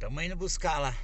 Tamo indo buscar lá.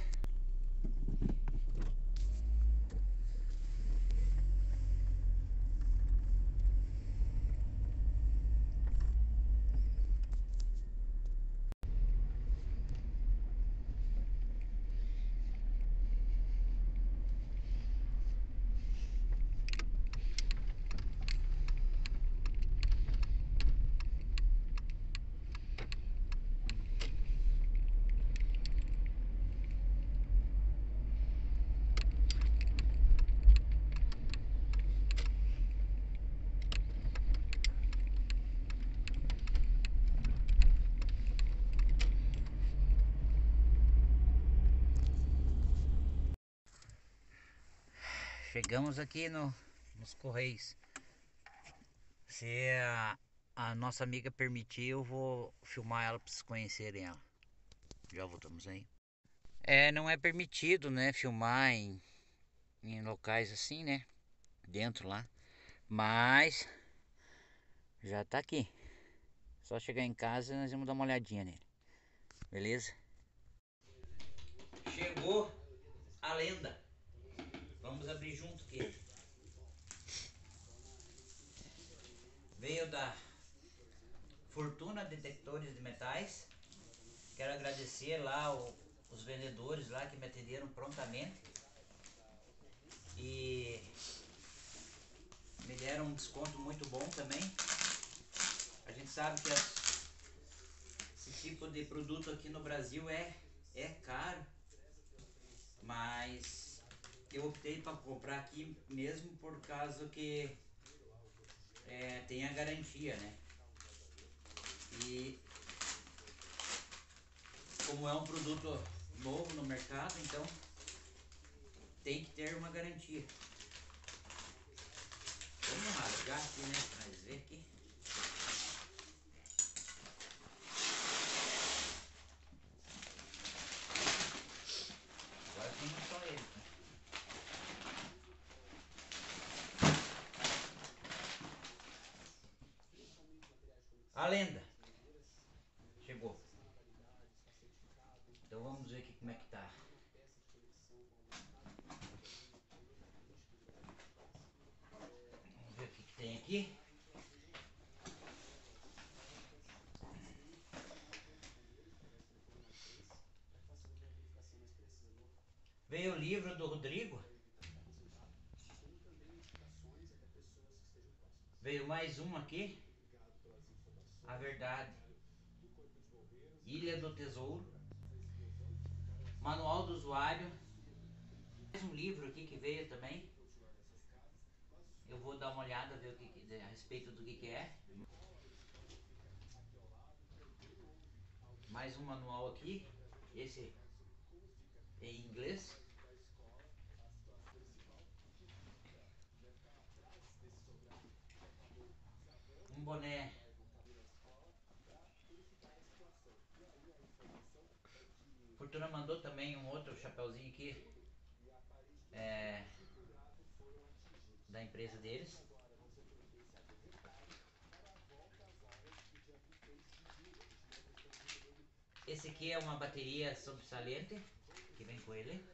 Chegamos aqui nos Correios. Se a nossa amiga permitir, eu vou filmar ela para vocês conhecerem ela. Já voltamos aí. Não é permitido, né, filmar em locais assim, né, dentro lá. Mas já tá aqui. Só chegar em casa e nós vamos dar uma olhadinha nele. Beleza? Chegou a lenda. Vamos abrir junto aqui. Veio da Fortuna Detectores de Metais. Quero agradecer lá os vendedores lá que me atenderam prontamente e me deram um desconto muito bom também. A gente sabe que esse tipo de produto aqui no Brasil é caro, mas eu optei para comprar aqui mesmo por causa que tem a garantia, né? E como é um produto novo no mercado, então tem que ter uma garantia. Vamos rasgar aqui, né? Pra nós ver aqui. Agora tem só ele. A lenda chegou. Então vamos ver aqui como é que tá. Vamos ver o que tem aqui. Veio o livro do Rodrigo. Veio mais um aqui. A Verdade. Ilha do Tesouro. Manual do Usuário. Mais um livro aqui que veio também. Eu vou dar uma olhada, ver a respeito do que é. Mais um manual aqui. Esse é em inglês. Um boné. Fortuna mandou também um outro chapeuzinho aqui. Da empresa deles. Esse aqui é uma bateria sobressalente que vem com ele.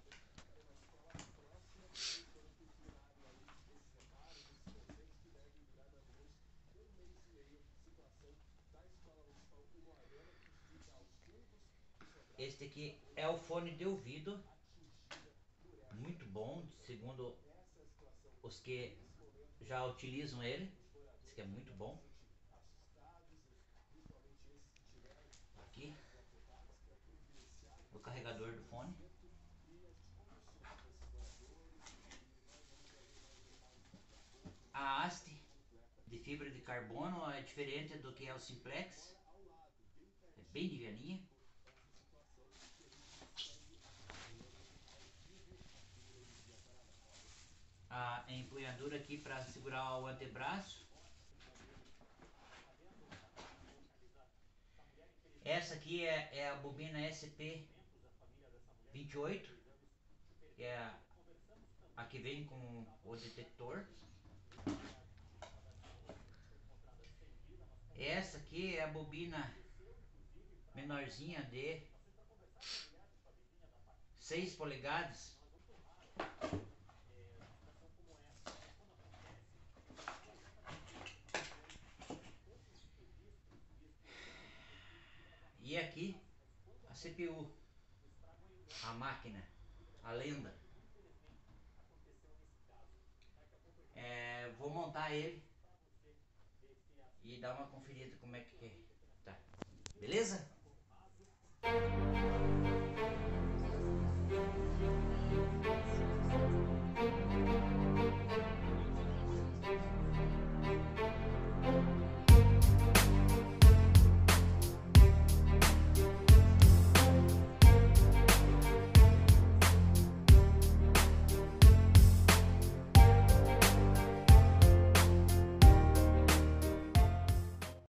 Este aqui é o fone de ouvido, muito bom, segundo os que já utilizam ele. Esse aqui é muito bom. Aqui, o carregador do fone. A haste de fibra de carbono é diferente do que é o simplex. É bem livianinha. A empunhadura aqui para segurar o antebraço. Essa aqui é a bobina SP28, que é a que vem com o detector. Essa aqui é a bobina menorzinha de 6 polegadas. E aqui a CPU, a máquina, a lenda. Vou montar ele e dar uma conferida como é que tá. Beleza?